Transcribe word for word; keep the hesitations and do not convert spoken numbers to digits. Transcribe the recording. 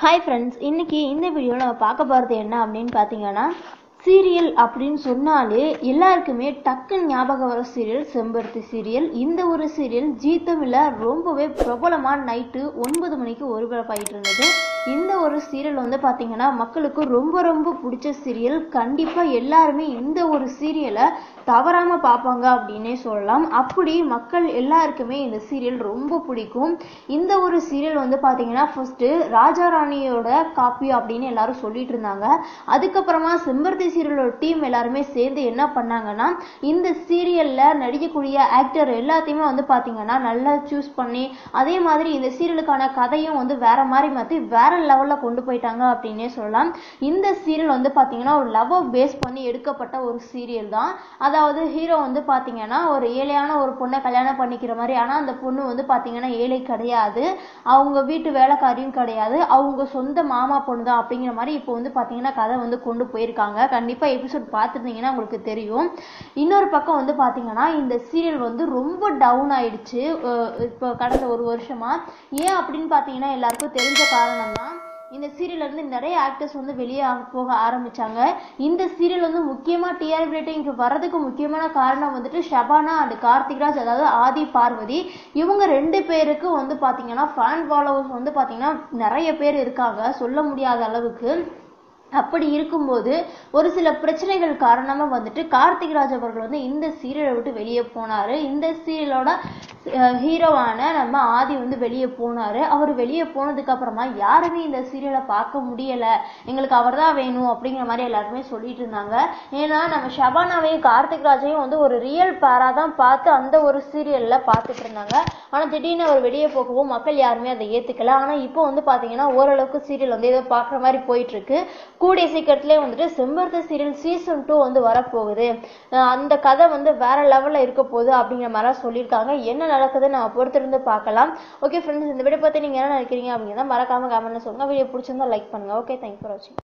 Hi friends, இன்னைக்கு இந்த வீடியோவில் நம்ம பார்க்க போகிறது என்ன அப்படின்னு பார்த்தீங்கன்னா, சீரியல் அப்படின்னு சொன்னாலே எல்லாருக்குமே டக்குன்னு ஞாபகம் வர சீரியல் செம்பருத்தி சீரியல். இந்த ஒரு சீரியல் ஜீ தமிழில் ரொம்பவே பிரபலமான நைட்டு ஒன்பது மணிக்கு ஒருபரப்பாயிட்டு இருந்தது. இந்த ஒரு சீரியல் வந்து பார்த்தீங்கன்னா மக்களுக்கு ரொம்ப ரொம்ப பிடிச்ச சீரியல். கண்டிப்பாக எல்லாருமே இந்த ஒரு சீரியலை தவறாமல் பார்ப்பாங்க அப்படின்னே சொல்லலாம். அப்படி மக்கள் எல்லாருக்குமே இந்த சீரியல் ரொம்ப பிடிக்கும். இந்த ஒரு சீரியல் வந்து பார்த்தீங்கன்னா ஃபர்ஸ்ட்டு ராஜா ராணியோட காப்பி அப்படின்னு எல்லாரும் சொல்லிட்டு இருந்தாங்க. அதுக்கப்புறமா செம்பருத்தி சீரியலோட டீம் எல்லாருமே சேர்ந்து என்ன பண்ணாங்கன்னா, இந்த சீரியல்ல நடிக்கக்கூடிய ஆக்டர் எல்லாத்தையுமே வந்து பார்த்தீங்கன்னா நல்லா சூஸ் பண்ணி, அதே மாதிரி இந்த சீரியலுக்கான கதையும் வந்து வேற மாதிரி மாற்றி வேற லெவல்ல கொண்டு போயிட்டாங்க அப்படின்னே சொல்லலாம். இந்த சீரியல் வந்து பார்த்தீங்கன்னா ஒரு லவ் பேஸ் பண்ணி எடுக்கப்பட்ட ஒரு சீரியல் தான். அதாவது ஹீரோ வந்து பார்த்தீங்கன்னா ஒரு ஏழையான ஒரு பொண்ணை கல்யாணம் பண்ணிக்கிற மாதிரி, ஆனால் அந்த பொண்ணு வந்து பார்த்தீங்கன்னா ஏழை கிடையாது, அவங்க வீட்டு வேலைக்காரியும் கிடையாது, அவங்க சொந்த மாமா பொண்ணு தான் அப்படிங்கிற மாதிரி இப்போ வந்து பார்த்தீங்கன்னா கதை வந்து கொண்டு போயிருக்காங்க. கண்டிப்பாக எபிசோட் பார்த்துருந்தீங்கன்னா உங்களுக்கு தெரியும். இன்னொரு பக்கம் வந்து பார்த்தீங்கன்னா இந்த சீரியல் வந்து ரொம்ப டவுன் ஆயிடுச்சு இப்போ கடந்த ஒரு வருஷமா. ஏன் அப்படின்னு பார்த்தீங்கன்னா எல்லாருக்கும் தெரிஞ்ச காரணம் தான், இந்த சீரியல்ல இருந்து நிறைய ஆக்டர்ஸ் வந்து வெளியே போக ஆரம்பிச்சாங்க. இந்த சீரியல் வந்து முக்கியமாக டிஆர்பி ரேட்டிங்க்கு வர்றதுக்கு முக்கியமான காரணம் வந்துட்டு ஷபானா அண்ட் கார்த்திக்ராஜ், அதாவது ஆதி பார்வதி. இவங்க ரெண்டு பேருக்கு வந்து பார்த்தீங்கன்னா ஃபேன் ஃபாலோவர்ஸ் வந்து பார்த்தீங்கன்னா நிறைய பேர் இருக்காங்க, சொல்ல முடியாத அளவுக்கு. அப்படி இருக்கும்போது ஒரு சில பிரச்சனைகள் காரணமாக வந்துட்டு கார்த்திக்ராஜ் அவர்கள் வந்து இந்த சீரியலை விட்டு வெளியே போனார். இந்த சீரியலோட ஹீரோவான நம்ம ஆதி வந்து வெளியே போனார். அவர் வெளியே போனதுக்கு அப்புறமா யாருமே இந்த சீரியலை பார்க்க முடியலை, எங்களுக்கு அவர் தான் வேணும் அப்படிங்கிற மாதிரி எல்லாருமே சொல்லிட்டு இருந்தாங்க. ஏன்னா நம்ம ஷபானாவையும் கார்த்திக்ராஜையும் வந்து ஒரு ரியல் பேராக தான் பார்த்து அந்த ஒரு சீரியலில் பார்த்துட்டு இருந்தாங்க. ஆனால் திடீர்னு அவர் வெளியே போகவும் மக்கள் யாருமே அதை ஏற்றுக்கல. ஆனால் இப்போ வந்து பார்த்தீங்கன்னா ஓரளவுக்கு சீரியல் வந்து ஏதோ பார்க்குற மாதிரி போயிட்டு இருக்கு. கூடிய சீக்கிரத்திலே வந்துட்டு செம்பருத்தி சீரியல் சீசன் டூ வந்து வரப்போகுது, அந்த கதை வந்து வேற லெவலில் இருக்க போகுது அப்படிங்கிற மாதிரி சொல்லியிருக்காங்க. என்ன நடக்குதுன்னு நம்ம பொறுத்திருந்து பார்க்கலாம். ஓகே ஃப்ரெண்ட்ஸ், இந்த வீடியோ பற்றி நீங்கள் என்ன நினைக்கிறீங்க அப்படிங்கிறத மறக்காம கமெண்ட்ல சொல்லுங்க. வீடியோ பிடிச்சிருந்தா லைக் பண்ணுங்க. ஓகே, தேங்க்ஸ் ஃபார் வாட்சிங்.